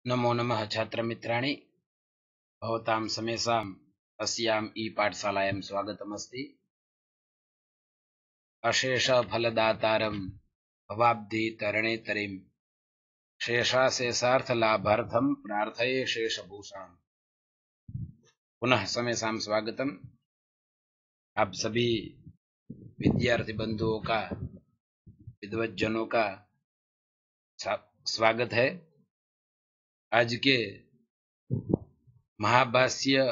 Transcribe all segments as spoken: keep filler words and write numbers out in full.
नमो नमः छात्रमित्राणि भवतां समेषाम् अस्याम् ई पाठशालायां स्वागतमस्ति। अशेषफलदातारं भवाब्धितरणेतरिं शेषाशेषार्थलाभार्थं प्रार्थये शेषभूषाम्। पुनः समेषां स्वागतम। आप सभी विद्यार्थी बंधुओं का, विद्वज्जनों का स्वागत है। आज के महाभाष्य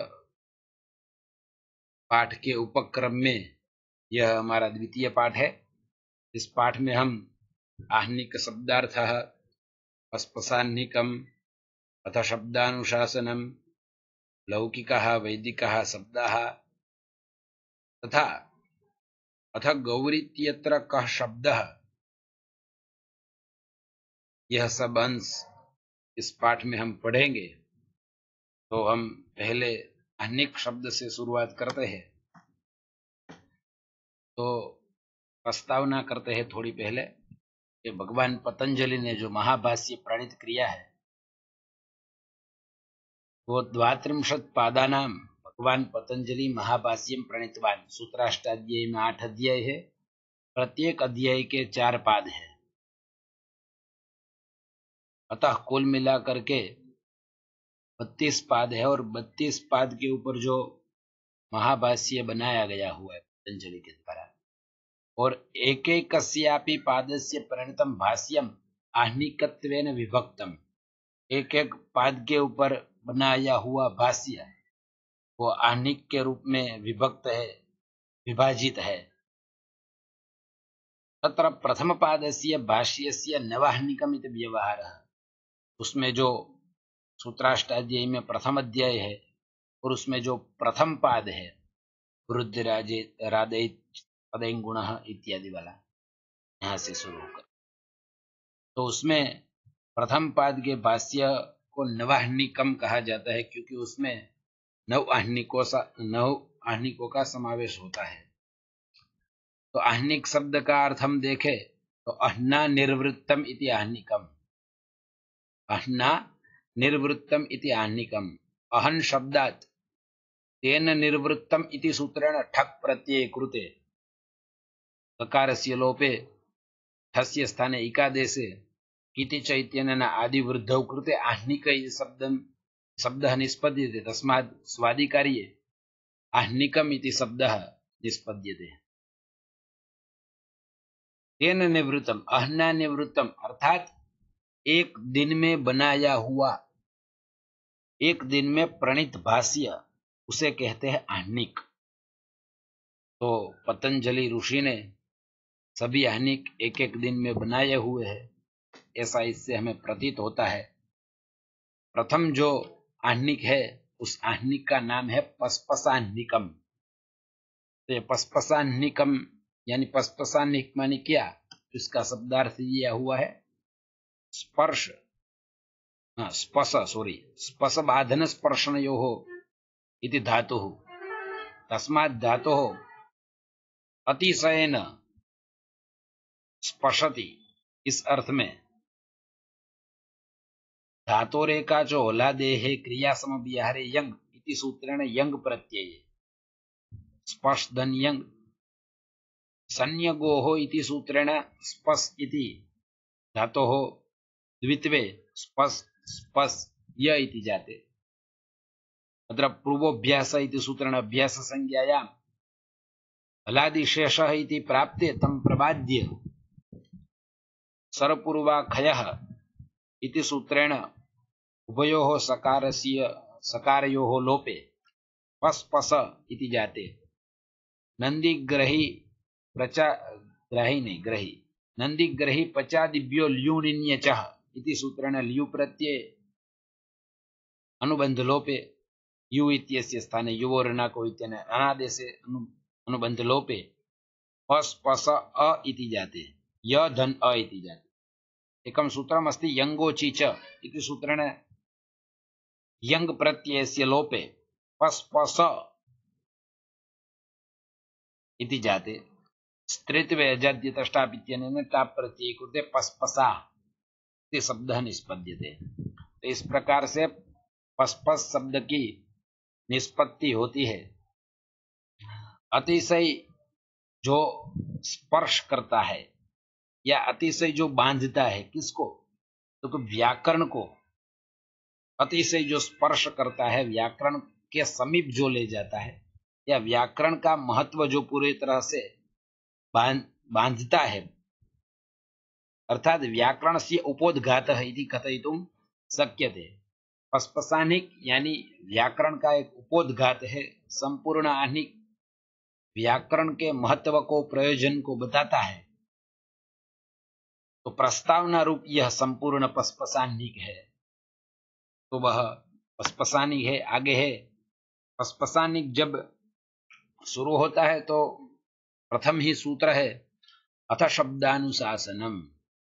पाठ के उपक्रम में यह हमारा द्वितीय पाठ है। इस पाठ में हम आहनिक शब्दार्थः, पस्पसाह्निकम् अथ शब्दानुशासनम्, लौकिकः वैदिकः शब्दाः तथा अथ गौरीत्यत्र कः शब्दः, यह सब अंश इस पाठ में हम पढ़ेंगे। तो हम पहले आहनिक शब्द से शुरुआत करते हैं। तो प्रस्तावना करते हैं थोड़ी पहले कि भगवान पतंजलि ने जो महाभाष्य प्रणीत किया है वो द्वात्रिंशत् पादानां भगवान पतंजलि महाभाष्यम प्रणीतवान। सूत्राष्टाध्यायी में आठ अध्याय है, प्रत्येक अध्याय के चार पाद है। अतः कुल मिलाकर के बत्तीस पाद है और बत्तीस पाद के ऊपर जो महाभाष्य बनाया गया हुआ है पतंजलि के द्वारा, और एक एक कस्यापि पादस्य प्रणीतम भाष्यम आहनिकत्वेन विभक्तम। एक एक पाद के ऊपर बनाया हुआ भाष्य वो आहनिक के रूप में विभक्त है, विभाजित है। तत्र प्रथम पादस्य भाष्यस्य नवाह्निकम इति व्यवहारः। उसमें जो सूत्राष्टाध्यायी में प्रथम अध्याय है और उसमें जो प्रथम पाद है वृद्धि राजे राधे पदें गुण इत्यादि वाला, यहाँ से शुरू होकर तो उसमें प्रथम पाद के भाष्य को नवाह्निकम कहा जाता है, क्योंकि उसमें नव आहनिकों नव आहनिकों का समावेश होता है। तो आहनिक शब्द का अर्थ हम देखें तो अह्ना निर्वृत्तम इति आहनिकम। अह्ना निर्वृत्तम इति आहनिकम। अहन शब्दात् तेन निर्वृत्तम इति सूत्रेण ठक् प्रत्यये कृते ककारस्य लोपे ठस्य स्थाने इकादेशे इति च इत्यनेन आदिवृद्धौ कृते आहनिक इति शब्दं शब्दः निष्पद्यते। तस्मात् स्वादिकार्ये आहनिकम इति शब्दः निष्पद्यते। तेन निवृत्तम, अह्ना निवृत्तम अर्थात एक दिन में बनाया हुआ, एक दिन में प्रणीत भाष्य, उसे कहते हैं आहनिक। तो पतंजलि ऋषि ने सभी आहनिक एक एक दिन में बनाए हुए हैं, ऐसा इससे हमें प्रतीत होता है। प्रथम जो आहनिक है उस आहनिक का नाम है पस्पसाह्निकम। तो ये पस्पसाह्निकम यानी पस्पसाह्निक माने क्या, इसका शब्दार्थ यह हुआ है स्पर्श, स्पश सॉरी स्पश बाधन स्पर्शनयोः इति धातुः। तस्मात् धातुः अतिशयेन स्पशति, इस अर्थ में धातोरेका च ओलादेहे क्रिया समव्याहारे यंग इति सूत्रेण यंग प्रत्यय स्पश धन यंग संयगोः इति सूत्रेण स्पश इति धातोः द्वित्वे स्पश स्पश य इति जाते। अत्र पूर्वोऽभ्यास इति सूत्रेण अभ्यास संज्ञायाम् हलादिशेषः इति प्राप्ते तं प्रबाद्य सरपूर्वाखयः इति सूत्रेण उभयोः सकारस्य सकारयोः लोपे पस्पस इति जाते। नंदीग्रही प्रचा ग्राही नहीं ग्रही नंदीग्रही पचादिभ्यो ल्यूनिन्यचः इति सूत्रेण ल्यू प्रत्यय अनुबंध लोपे यु इत्यस्य स्थाने युवोर्णाको इत्यनेन अनादेशे अनुबंध लोपे पस्पस अ इति जाते, य धन अ इति जाते। एकं सूत्रम् अस्ति यंगोचि च इति सूत्रेण यंग प्रत्ययस्य लोपे पस्पस इति जाते। स्त्रीत्वे अजाद्य तष्टाप् इत्यनेन टाप् प्रत्यये कृते पस्पसा इति शब्दः निष्पद्यते। तो इस प्रकार से पसपस शब्द की निष्पत्ति होती है। अतिशय जो स्पर्श करता है या अतिशय जो बांधता है, किसको? तो व्याकरण को। अतिशय जो स्पर्श करता है, व्याकरण के समीप जो ले जाता है, या व्याकरण का महत्व जो पूरी तरह से बांध बांधता है, अर्थात व्याकरण से उपोद्घात इति कथयितुं शक्यते। पसपसानिक यानी व्याकरण का एक उपोद्घात है, संपूर्ण आनिक व्याकरण के महत्व को, प्रयोजन को बताता है। तो प्रस्तावना रूप यह संपूर्ण पसपसानिक है। तो वह पसपसानिक है, आगे है। पसपसानिक जब शुरू होता है तो प्रथम ही सूत्र है अथ शब्दानुशासनम,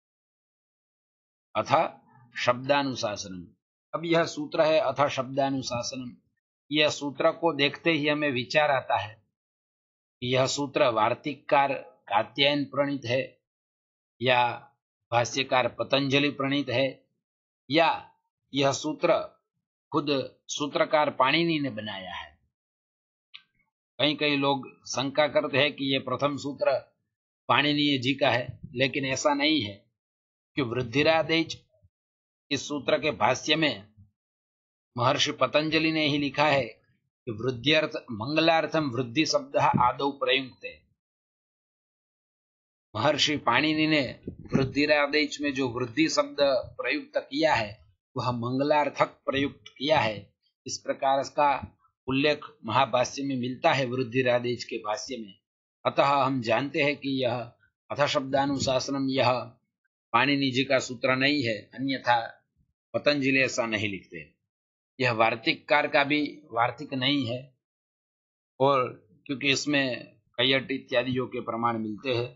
अथ शब्दानुशासनम। अब यह सूत्र है अथ शब्दानुशासनम। यह सूत्र को देखते ही हमें विचार आता है कि यह सूत्र वार्तिककार कात्यायन प्रणीत है, या भाष्यकार पतंजलि प्रणीत है, या यह सूत्र खुद सूत्रकार पाणिनि ने बनाया है। कई कई लोग शंका करते हैं कि यह प्रथम सूत्र पाणिनि जी का है, लेकिन ऐसा नहीं है, कि वृद्धिरादेश इस सूत्र के भाष्य में महर्षि पतंजलि ने ही लिखा है कि वृद्ध्यर्थ मंगलार्थम वृद्धि शब्द आदौ प्रयुक्त है। महर्षि पाणिनि ने वृद्धिरादेश में जो वृद्धि शब्द प्रयुक्त किया है वह मंगलार्थक प्रयुक्त किया है। इस प्रकार का उल्लेख महाभाष्य में मिलता है, वृद्धिरादेश के भाष्य में। अतः हम जानते हैं कि यह अथ शब्दानुशासनम यह पाणिनि जी का सूत्र नहीं है, अन्यथा पतंजलि ऐसा नहीं लिखते। यह वार्तिककार का भी वार्तिक नहीं है, और क्योंकि इसमें कैयट इत्यादियों के प्रमाण मिलते हैं,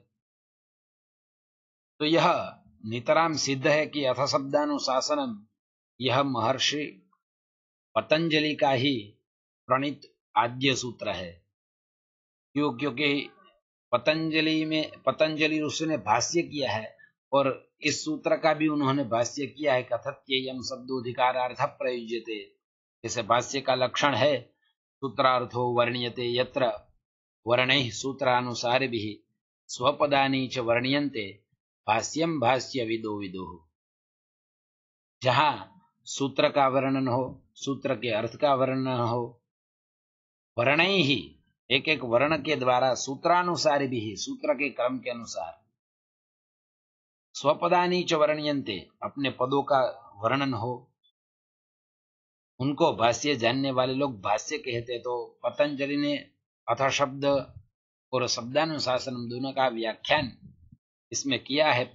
तो यह नितराम सिद्ध है कि अथ शब्दानुशासनम यह महर्षि पतंजलि का ही प्रणीत आद्य सूत्र है। क्यों? क्योंकि पतंजलि में पतंजलि ऋषि ने भाष्य किया है, और इस सूत्र का भी उन्होंने भाष्य किया है। कथत्ययम शब्दोधिकारार्थ प्रयुज्यते, जैसे भाष्य का लक्षण है सूत्रार्थो वर्ण्यते यत्र वर्णैः सूत्रानुसारिभिः स्वपदानि च वर्ण्यन्ते भाष्यम भाष्य विदो विदुः। जहां सूत्र का वर्णन हो, सूत्र के अर्थ का वर्णन हो, वर्णैः एक एक वर्ण के द्वारा सूत्रानुसारिभिः सूत्र के क्रम के अनुसार, स्वपदानि च वर्ण्यन्ते अपने पदों का वर्णन हो, उनको भाष्य जानने वाले लोग भाष्य कहते। तो पतंजलि ने अथ शब्द और शब्दानुशासन दोनों का व्याख्यान इसमें किया है,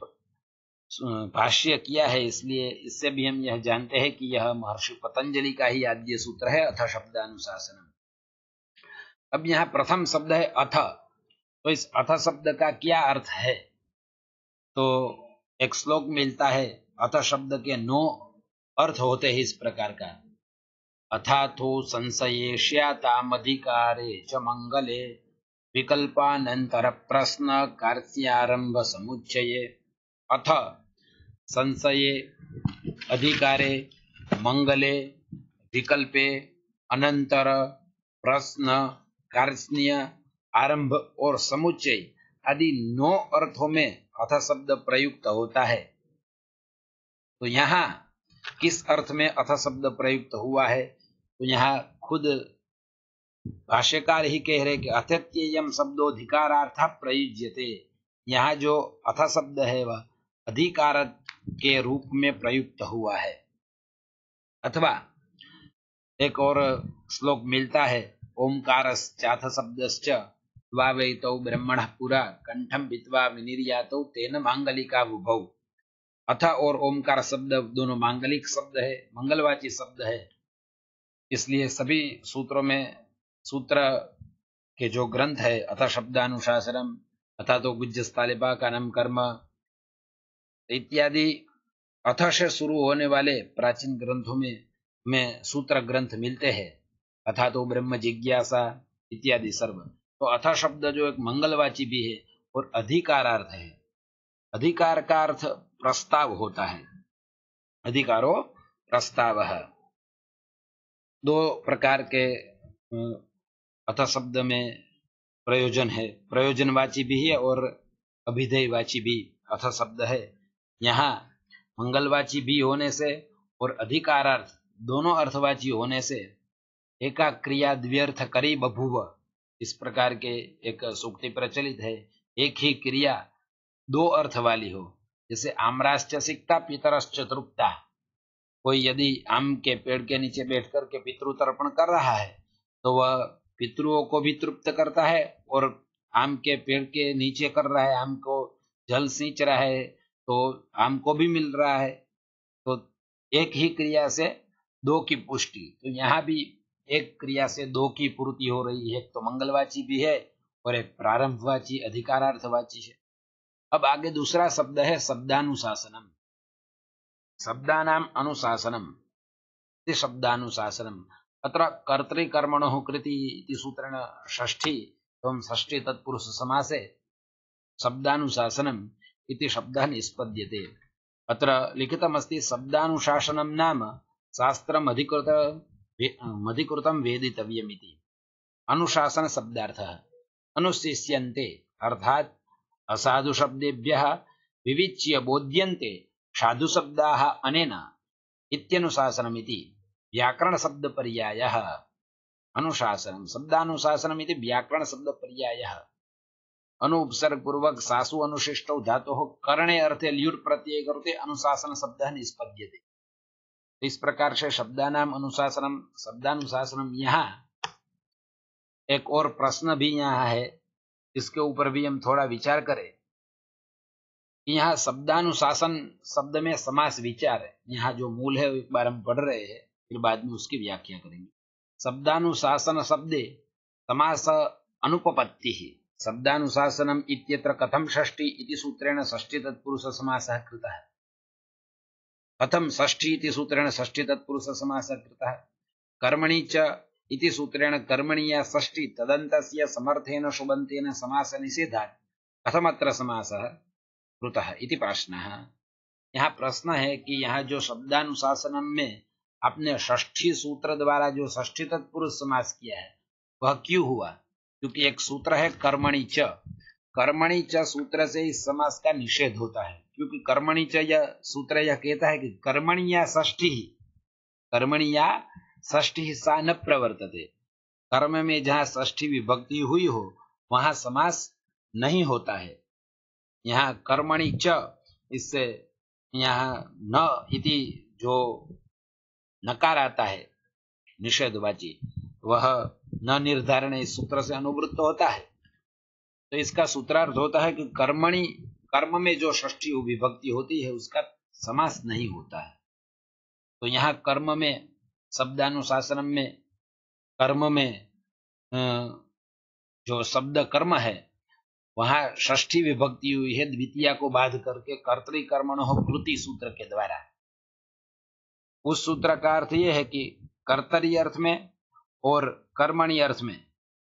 भाष्य किया है, इसलिए इससे भी हम यह जानते हैं कि यह महर्षि पतंजलि का ही आद्य सूत्र है अथ शब्दानुशासन। अब यहाँ प्रथम शब्द है अथ, तो इस अथ शब्द का क्या अर्थ है? तो एक श्लोक मिलता है, अथ शब्द के नौ अर्थ होते हैं इस प्रकार का। अथाथो संशये श्यातामधिकारे च मंगले विकल्पानंतर प्रश्न कार्यारंभ समुच्चये। अथ संशये अधिकारे मंगले विकल्पे अनंतर प्रश्न कार्य आरंभ और समुच्चय आदि नौ अर्थों में अथ शब्द प्रयुक्त होता है। तो यहाँ किस अर्थ में अथ शब्द प्रयुक्त हुआ है? तो यहाँ खुद भाष्यकार ही कह रहे कि अथत्ययम शब्दोधिकारार्थ प्रयुज्यते। यहाँ जो अथ शब्द है वह अधिकार के रूप में प्रयुक्त हुआ है। अथवा एक और श्लोक मिलता है, ओंकारश्चाथ शब्दश्च द्वावैतौ ब्रह्मणः पुरा कंठम भित्वा विनिर्यातौ तेन मांगलिका बुभौ। अथ और ओंकार शब्द दोनों मांगलिक शब्द है, मंगलवाची शब्द है, इसलिए सभी सूत्रों में सूत्र के जो ग्रंथ है अथ शब्दानुशासनम, अथा तो गुज्जस्तालिबा का नाम कर्म इत्यादि अथ से शुरू होने वाले प्राचीन ग्रंथों में में सूत्र ग्रंथ मिलते हैं। अथा तो ब्रह्म जिज्ञासा इत्यादि सर्व। तो अथ शब्द जो एक मंगलवाची भी है और अधिकारार्थ है। अधिकार का अर्थ प्रस्ताव होता है। अधिकारो प्रस्तावः। दो प्रकार के अथ शब्द में प्रयोजन है, प्रयोजनवाची भी है और अभिधेयवाची भी अथ शब्द है। यहाँ मंगलवाची भी होने से और अधिकारार्थ दोनों अर्थवाची होने से एका क्रिया द्व्यर्थ करी बभूव, इस प्रकार के एक सूक्ति प्रचलित है। एक ही क्रिया दो अर्थ वाली हो, जैसे आम्राश्च सिक्ता पितरश्च तृप्ता। कोई यदि आम के पेड़ के नीचे बैठ कर के पितृ तर्पण कर रहा है तो वह पितृओं को भी तृप्त करता है और आम के पेड़ के नीचे कर रहा है, आम को जल सींच रहा है तो आम को भी मिल रहा है। तो एक ही क्रिया से दो की पुष्टि, तो यहाँ भी एक क्रिया से दो की पूर्ति हो रही है। तो मंगलवाची भी है और एक प्रारंभवाची अधिकारार्थवाची है। अब आगे दूसरा शब्द है शब्दानुशासनम। शब्दानाम अनुशासनम इति शब्दानुशासनम। अत्र कर्तृकर्मणोः कृति इति सूत्रेण षष्ठी एवं षष्ठी तत्पुरुष समासे शब्दानुशासनम इति शब्दः निष्पद्यते। अत्र लिखितमस्ति शब्दानुशासनं नाम शास्त्रम् अधिकृत अधिकृतं वेदितव्यमिति। अनुशासन शब्दार्थः अनुशिष्यन्ते अर्थात असाधु शब्देभ्यः विविच्य बोध्यन्ते साधु शब्दाः अनेन इत्यनुशासनमिति व्याकरण शब्द पर्यायः। अनुशासनम शब्दानुशासनम इति व्याकरण शब्द पर्यायः। अनुपसर्ग पूर्वक सासु अनुशिष्टौ धातोः करणे अर्थे ल्युट् प्रत्यय करते अनुशासन शब्दः निष्पद्यते। इस प्रकार से शब्दानाम अनुशासनम शब्दानुशासनम। यहाँ एक और प्रश्न भी यहाँ है, इसके ऊपर भी हम थोड़ा विचार करें। यहाँ शब्दानुशासन शब्द में समास विचार है। यहाँ जो मूल है एक बार हम पढ़ रहे हैं, फिर बाद में उसकी व्याख्या करेंगे। शब्दानुशासन शब्दे समास अनुपपत्तिः। शब्दानुशासनम इत्यत्र कथम षष्ठी इति सूत्रेण षष्ठी तत्पुरुष समासः कृतः। कथम षष्ठी इति सूत्रेण षष्ठी तत्पुरुष समासः कृतः। कर्मणि च इति सूत्रेण कर्मणीया षष्ठी तदन्तस्य समर्थेन शुभन्तेन समास निषेधात् कथमत्र समासः कृतः इति प्रश्नः। यहाँ प्रश्न है कि यहाँ जो शब्दानुशासनम में आपने षष्ठी सूत्र द्वारा जो षष्ठी तत्पुरुष समास किया है वह क्यों हुआ? क्योंकि एक सूत्र है कर्मणि च। कर्मणि च सूत्र से इस समास का निषेध होता है, क्योंकि कर्मणि च यह सूत्र यह कहता है कि कर्मणीया षष्ठी, कर्मणीया षष्ठी सा न प्रवर्तते। कर्म में जहाँ षष्ठी विभक्ति हुई हो वहां समास नहीं होता है। यहाँ कर्मणि च, इससे यहाँ न इति जो नकार आता है निषेधवाची, वह न निर्धारण इस सूत्र से अनुवृत्त होता है। तो इसका सूत्रार्थ होता है कि कर्मणि, कर्म में जो षष्ठी विभक्ति होती है उसका समास नहीं होता है। तो यहाँ कर्म में शब्दानुशासन में कर्म में जो शब्द कर्म है वहां षष्ठी विभक्ति हुई है द्वितीया को बाध करके कर्तृकर्मणोः कृति सूत्र के द्वारा। उस सूत्र का अर्थ यह है कि कर्तरी अर्थ में और कर्मणि अर्थ में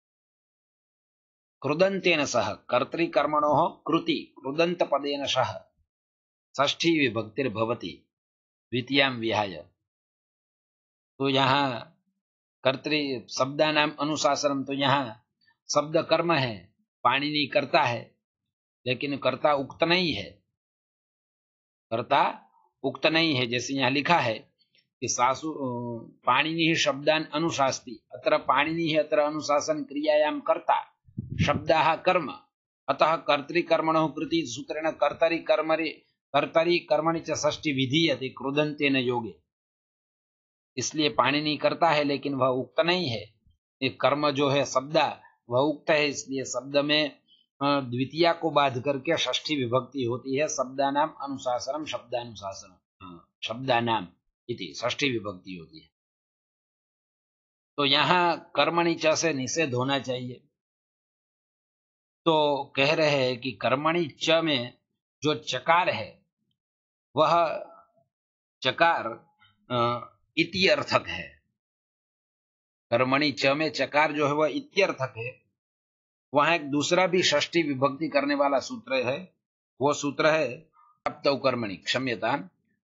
कृदंतेन सह कर्तृकर्मणोः कृति कृदंत पदेन सह षष्ठी विभक्तिर्भवति द्वितीयां विहाय। तो यहाँ कर्तृ शब्दानाम अनुशासनम, तो यहाँ शब्द कर्म है, पाणिनि करता है, लेकिन कर्ता उक्त नहीं है। कर्ता उक्त नहीं है, जैसे यहाँ लिखा है कि सासु पाणिनि शब्दान अनुशास्ति। अत्र पाणिनि है, अत्र अनुशासन क्रियायां कर्ता शब्दाः कर्म, अतः कर्तृकर्मणोः कृति सूत्रेण कर्तरि कर्मरि कर्तरि कर्मणि च षष्ठी विधीयते कृदंतेन योगे। इसलिए पाणिनि करता है लेकिन वह उक्त नहीं है। ये कर्म जो है शब्दा वह उक्त है, इसलिए शब्द में द्वितीया को बाध करके षष्ठी विभक्ति होती है। शब्दानाम अनुशासनम शब्दानुशासनम शब्दानाम इति षष्ठी विभक्ति होती है। तो यहाँ कर्मणि च से निषेध होना चाहिए। तो कह रहे हैं कि कर्मणि च में जो चकार है वह चकार इति अर्थक है। कर्मणि च में चकार जो है वह इत्यर्थक है। वहां एक दूसरा भी षष्ठी विभक्ति करने वाला सूत्र है, वो सूत्र है प्राप्तौ कर्मणि, क्षम्यतां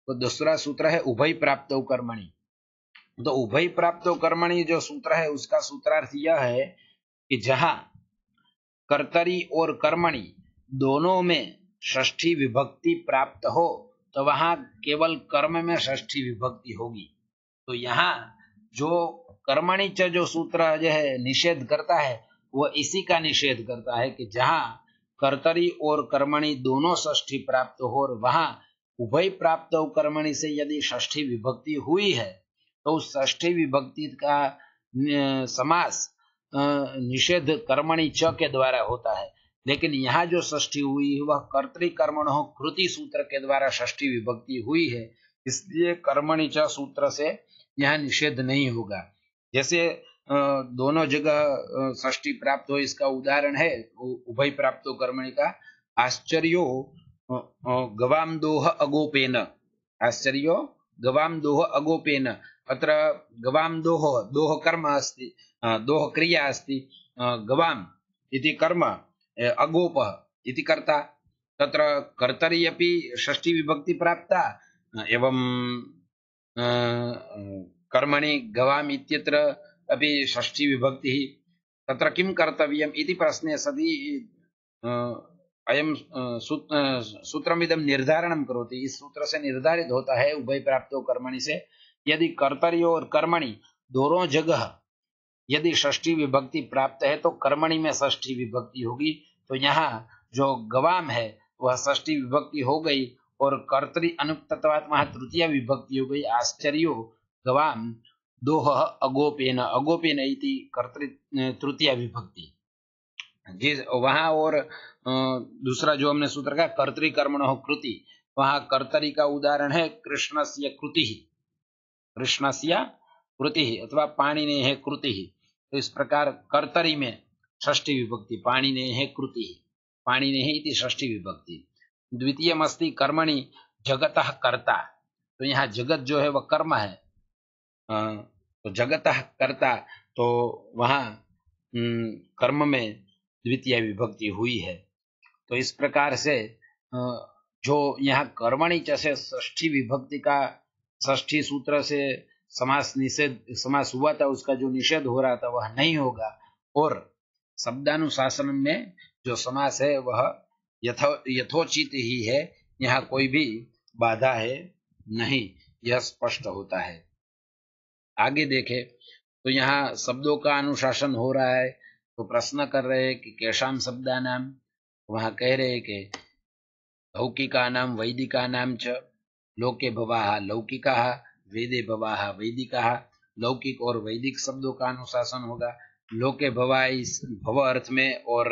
तो दूसरा सूत्र है उभय प्राप्त कर्मणि। तो उभय प्राप्त कर्मणि जो सूत्र है उसका सूत्रार्थ यह है कि जहां कर्तरी और कर्मणि दोनों में षष्ठी विभक्ति प्राप्त हो तो वहां केवल कर्म में षष्ठी विभक्ति होगी। तो यहाँ जो कर्मणि च जो सूत्र जो है निषेध करता है वो इसी का निषेध करता है कि जहां कर्तरी और कर्मणि दोनों षष्ठी प्राप्त हो और वहां उभय प्राप्त कर्मणि से यदि षष्ठी विभक्ति हुई है तो उस षष्ठी विभक्ति का समास निषेध कर्मणि च के द्वारा होता है। लेकिन यहाँ जो षष्ठी हुई वह कर्तृ कर्मणो कृति सूत्र के द्वारा षष्ठी विभक्ति हुई है, इसलिए कर्मणि च सूत्र से यहाँ निषेध नहीं होगा। जैसे दोनों जगह षष्ठी प्राप्त हो इसका उदाहरण है उभय प्राप्त कर्मणि का आश्चर्यो गवाम दोह अगोपेन। आश्चर्यो गवाम दोह अगोपेन। अत्र गवाम दोह दोह कर्म अस्ति, दोह क्रिया अस्ति, गवाम इति कर्म, अगोप इति कर्ता। तत्र कर्तरि अपि षष्ठी विभक्ति प्राप्ता एवं कर्मणि गवाम इत्यत्र अपि षष्ठी विभक्ति। तत्र किं कर्तव्यम् इति प्रश्ने सति अयं सूत्रमिदं निर्धारणं करोति। इस सूत्र से निर्धारित होता है उभय प्राप्तो कर्मणि से यदि कर्तरि और कर्मणि दोनों जगह यदि षष्ठी विभक्ति प्राप्त है तो कर्मणि में षष्ठी विभक्ति होगी। तो यहाँ जो गवाम है वह षष्ठी विभक्ति हो गई और कर्तरि अनुक्तत्वात् वहाँ तृतीय विभक्ति हो गई। आश्चर्यो गवाम दोह अगोपेन, अगोपेन इति कर्तरि तृतीय विभक्ति जिस वहाँ। और दूसरा जो हमने सूत्र का कर्तरि कर्मणो कृति, वहाँ कर्तरि का उदाहरण है कृष्णस्य कृतिः, कृष्णस्य कृतिः अथवा पाणिनेः कृतिः। तो इस प्रकार कर्तरि में षष्ठी विभक्ति, पाणिनेः कृतिः, पाणिनेः इति षष्ठी विभक्ति। द्वितीयम् अस्ति कर्मणि जगतः कर्ता। तो यहाँ जगत जो है वह कर्म है, तो जगतः कर्ता, तो वहाँ कर्म में द्वितीय विभक्ति हुई है। तो इस प्रकार से जो यहाँ कर्मणि च से षष्ठी विभक्ति का षष्ठी सूत्र से समास निषेध समास हुआ था उसका जो निषेध हो रहा था वह नहीं होगा। और शब्दानुशासन में जो समास है वह यथो यथोचित ही है, यहाँ कोई भी बाधा है नहीं, यह स्पष्ट होता है। आगे देखें तो यहाँ शब्दों का अनुशासन हो रहा है। तो प्रश्न कर रहे हैं कि केशाम शब्दानाम, वहां कह रहे हैं कि लौकिकानाम वैदिकानाम च लोके भवाः लौकिकाः वेदे भवाः वैदिकाः। लौकिक और वैदिक शब्दों का अनुशासन होगा। लोके भवा इस भव अर्थ में और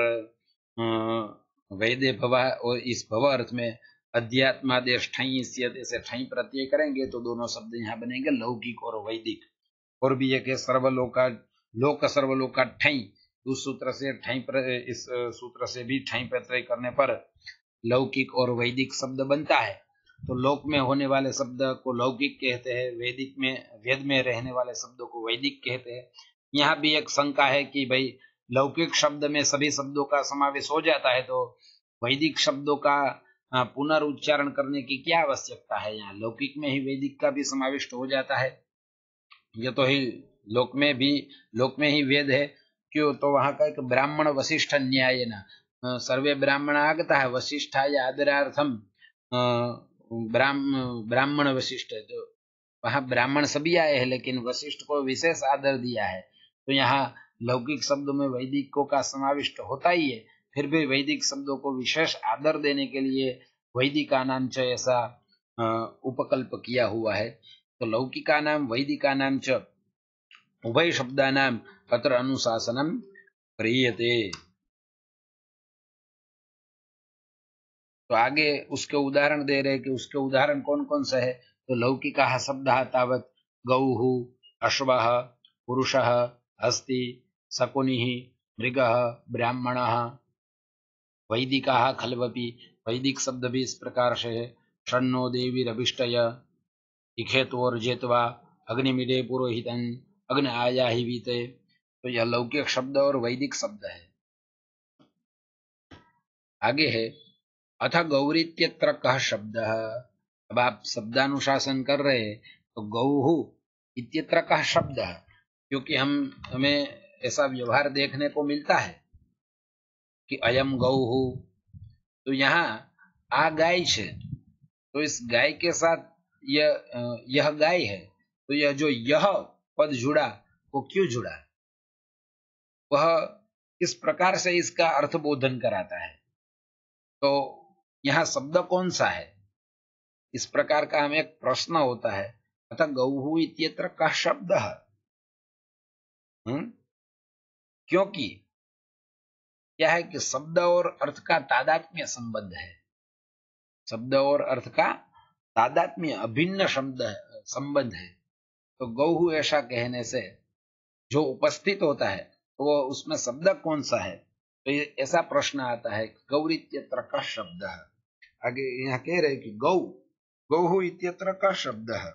वेदे भवा और इस भव अर्थ में अध्यात्मादेश ठई से ठई प्रत्यय करेंगे तो दोनों शब्द यहाँ बनेंगे लौकिक और वैदिक। और भी एक सर्वलोका लोक सर्वलोका ठई, उस सूत्र से ठई इस सूत्र से भी ठई प्रत्यय करने पर लौकिक और वैदिक शब्द बनता है। तो लोक में होने वाले शब्द को लौकिक कहते हैं, वैदिक में वेद में रहने वाले शब्दों को वैदिक कहते हैं। यहाँ भी एक शंका है कि भाई लौकिक शब्द में सभी शब्दों का समावेश हो जाता है तो वैदिक शब्दों का पुनरुच्चारण करने की क्या आवश्यकता है। यहाँ लौकिक में ही वैदिक का भी समावेश हो जाता है, ये तो ही लोक में भी लोक में ही वेद है क्यों। तो वहां का एक ब्राह्मण वशिष्ठ न्याय न सर्वे ब्राह्मण आगता है वशिष्ठाय आदरार्थम ब्राह्मण वशिष्ठ, तो वहां ब्राह्मण सभी आए हैं लेकिन वशिष्ठ को विशेष आदर दिया है। तो यहाँ लौकिक शब्दों में वैदिकों का समाविष्ट होता ही है, फिर भी वैदिक शब्दों को विशेष आदर देने के लिए वैदिका नाम च ऐसा उपकल्प किया हुआ है। तो लौकिका नाम वैदिका नाम च उभय शब्दानाम अत्र अनुशासनम क्रियते। तो आगे उसके उदाहरण दे रहे कि उसके उदाहरण कौन कौन से है। तो लौकिका शब्दः तावत् गौः अश्वः पुरुषः अस्ति शकुनिः मृगः ब्राह्मणः। वैदिकाः खल्वपि, वैदिक शब्द भी इस प्रकार से है। षण्णो देवीरभिष्टय इखेत्वोर्जेत्वा अग्निमिदे पुरोहितन् अग्नि आयाहिवीते। तो यह लौकिक शब्द और वैदिक शब्द है। आगे है अथ गौरीत्यत्र कः शब्दः। अब आप शब्दानुशासन कर रहे हैं तो गौहु इत्यत्र का शब्द है, क्योंकि हम हमें ऐसा व्यवहार देखने को मिलता है कि अयम गौहु, तो यहाँ आ गाय है, तो इस गाय के साथ यह यह गाय है, तो यह जो यह पद जुड़ा वो क्यों जुड़ा, वह किस प्रकार से इसका अर्थ बोधन कराता है। तो यहाँ शब्द कौन सा है, इस प्रकार का हमें एक प्रश्न होता है। अतः गौहु इत्यत्र का शब्द है, क्योंकि क्या है कि शब्द और अर्थ का तादात्म्य संबंध है, शब्द और अर्थ का तादात्म्य अभिन्न शब्द संबंध है। तो गौहु ऐसा कहने से जो उपस्थित होता है तो वो उसमें शब्द कौन सा है, तो ऐसा प्रश्न आता है। गौरी इत्यत्र का शब्द है, आगे यहाँ कह रहे कि गौ गौहु इत्यत्र का शब्द है।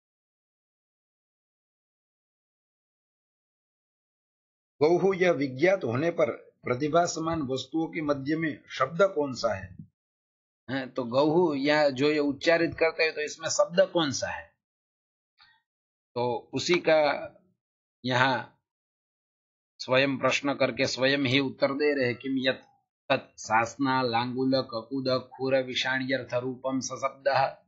गौहु यह विज्ञात होने पर प्रतिभा समान वस्तुओं के मध्य में शब्द कौन सा है, है तो गौहु या जो ये उच्चारित करते हैं तो इसमें शब्द कौन सा है, तो उसी का यहाँ स्वयं प्रश्न करके स्वयं ही उत्तर दे रहे। किम यत तत् सासना लांगुल ककुद खुर विषाण्यर्थ रूपम सशब्द,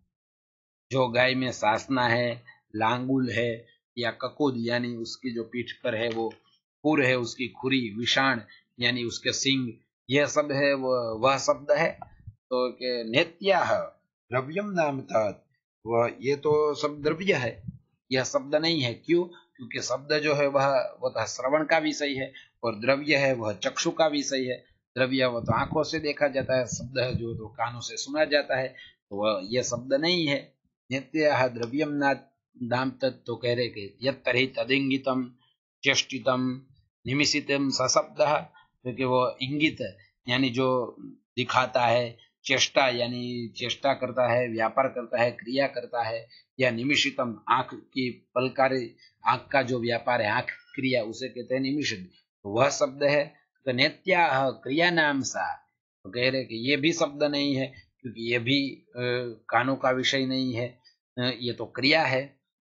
जो गाय में सासना है, लांगुल है या ककुद यानी उसकी जो पीठ पर है वो खुर है, उसकी खुरी, विषाण यानी उसके सिंग, यह सब है वह वह शब्द है। तो के नेत्याह द्रव्यम नाम तत्, वह ये तो सब द्रव्य है, यह शब्द नहीं है। क्यों, क्योंकि शब्द जो है वह वह श्रवण का विषय है और द्रव्य है वह चक्षु का विषय है। द्रव्य वह तो आंखों से देखा जाता है, शब्द है जो तो कानों से सुना जाता है, तो वह यह शब्द नहीं है। नित्य द्रव्यम नाम तत्, तो कह रहे कि यत्तर्हि तदिंगितम चेष्टितम निमिषितम सशब्द, क्योंकि वो इंगित यानी जो दिखाता है, चेष्टा यानी चेष्टा करता है, व्यापार करता है, क्रिया करता है, या निमिषितम आंख की पलकारी, आंख का जो व्यापार है, आंख क्रिया, उसे कहते हैं निमिषित, तो वह शब्द है। तो नेत्या क्रिया नाम सा, तो कह रहे कि ये भी शब्द नहीं है, क्योंकि ये भी कानों का विषय नहीं है, ये तो क्रिया है,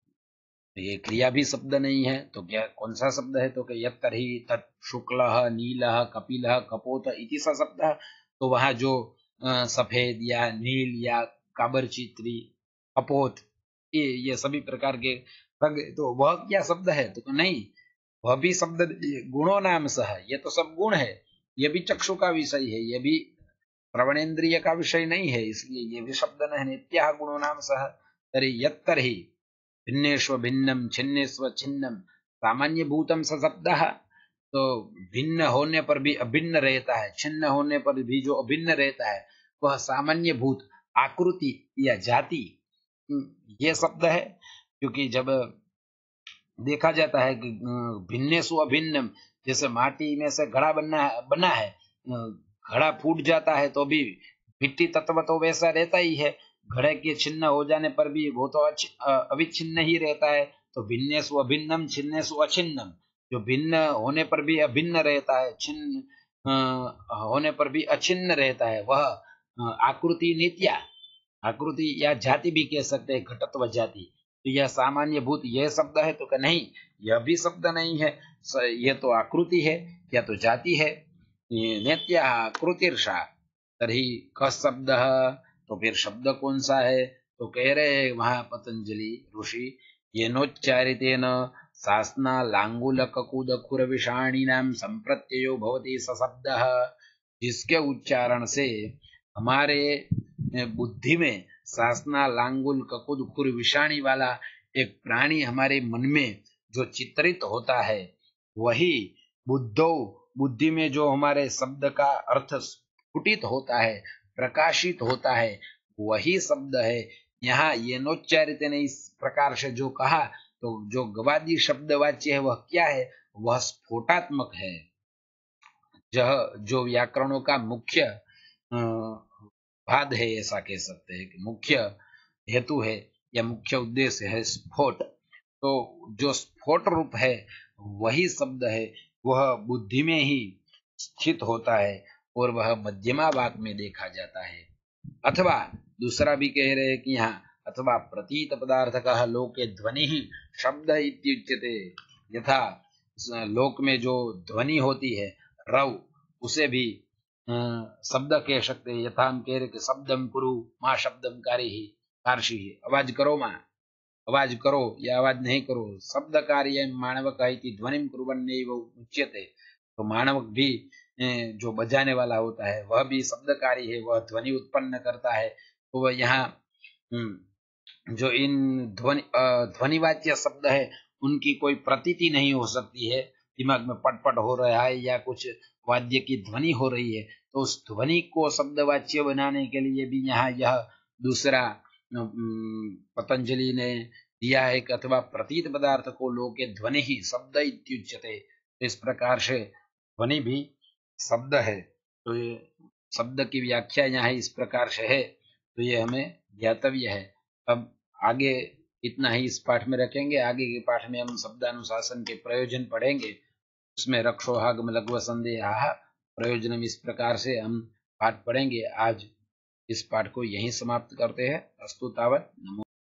तो ये क्रिया भी शब्द नहीं है। तो क्या कौन सा शब्द है, तो यत् तर्हि तत् शुक्लः नीलः कपिलः कपोत इति स शब्द, तो वहां जो सफेद या नील या काबरचित्री कपोत ये ये सभी प्रकार के रंग, तो वह क्या शब्द है, तो नहीं, वह भी शब्द गुणों नाम सह, ये तो सब गुण है, ये भी चक्षु का विषय है, ये भी श्रवणेन्द्रिय का विषय नहीं है, इसलिए ये भी शब्द नहीं। नित्या गुणों नाम सह तर्हि यत् तर्हि भिन्नेष्व भिन्नम छिन्नेष्व छिन्नम सामान्य भूतम स शब्द, तो भिन्न होने पर भी अभिन्न रहता है, छिन्न होने पर भी जो अभिन्न रहता है वह सामान्य भूत आकृति या जाति, ये शब्द है। क्योंकि जब देखा जाता है कि भिन्नेषु अभिन्नम, जैसे माटी में से घड़ा बनना बना है, घड़ा फूट जाता है तो भी मिट्टी तत्व तो वैसा रहता ही है, घड़े के छिन्न हो जाने पर भी वो तो अविच्छिन्न ही रहता है। तो भिन्नेषु अभिन्नम छिन्नेषु अछिन्नम, जो भिन्न होने पर भी अभिन्न रहता है, छिन्न होने पर भी अछिन्न रहता है, वह आकृति नित्या, आकृति या जाति भी कह सकते हैं, घटत्व जाति, तो यह सामान्य भूत यह शब्द है, तो नहीं, यह भी शब्द नहीं है, यह तो आकृति है या तो जाति है। नित्या आकृतिर्षा तर्हि क शब्द, तो फिर शब्द कौन सा है, तो कह रहे हैं वहां पतंजलि ऋषि, येनोच्चारितेन सासना लांगुल ककुद खुर विषाणी नाम संप्रत्ययो भवति स शब्द, जिसके उच्चारण से हमारे बुद्धि में सासना लांगुल ककुद खुर विषाणी वाला एक प्राणी हमारे मन में जो चित्रित होता है, वही बुद्धो, बुद्धि में जो हमारे शब्द का अर्थ स्फुटित होता है, प्रकाशित होता है, वही शब्द है। यहाँ ये नोच्चारित ने इस प्रकार से जो कहा, तो जो गवादी शब्द वाच्य है वह क्या है, वह स्फोटात्मक है, जो, जो व्याकरणों का मुख्य भाद है, ऐसा कह सकते हैं कि मुख्य हेतु है या मुख्य उद्देश्य है स्फोट। तो जो स्फोट रूप है वही शब्द है, वह बुद्धि में ही स्थित होता है और वह मध्यमा वाक में देखा जाता है। अथवा दूसरा भी कह रहे हैं कि यहाँ अथवा प्रतीत पदार्थकः लोके ध्वनिः शब्द इत्युच्यते। यथा लोक में जो ध्वनि होती है रव, उसे भी अ, शब्द कह सकते हैं। यथा हम कह रहे कि शब्दम कुरु माँ शब्दम कारी कार्षि, आवाज करो माँ, आवाज करो या आवाज नहीं करो। शब्द कार्य मानवक इति ध्वनिम कुर्वन्नेव उच्यते। तो मानवक भी अ, जो बजाने वाला होता है वह भी शब्दकारी है, वह ध्वनि उत्पन्न करता है। तो वह यहाँ हम्म, जो इन ध्वनि अ, ध्वनिवाच्य शब्द है उनकी कोई प्रतीति नहीं हो सकती है। दिमाग में पटपट हो रहा है या कुछ वाद्य की ध्वनि हो रही है, तो उस ध्वनि को शब्दवाच्य बनाने के लिए भी यहाँ यह दूसरा अम, पतंजलि ने दिया है कि अथवा प्रतीत पदार्थ को लोके ध्वनि ही शब्द इत्युच्यते। तो इस प्रकार से ध्वनि भी शब्द है। तो ये शब्द की व्याख्या यहाँ इस प्रकार से है, तो ये हमें ज्ञातव्य है। अब आगे इतना ही इस पाठ में रखेंगे। आगे के पाठ में हम शब्दानुशासन के प्रयोजन पढ़ेंगे। उसमें रक्षोहागम लघु संदेह प्रयोजनम, इस प्रकार से हम पाठ पढ़ेंगे। आज इस पाठ को यहीं समाप्त करते हैं। अस्तु तावत्। नमो।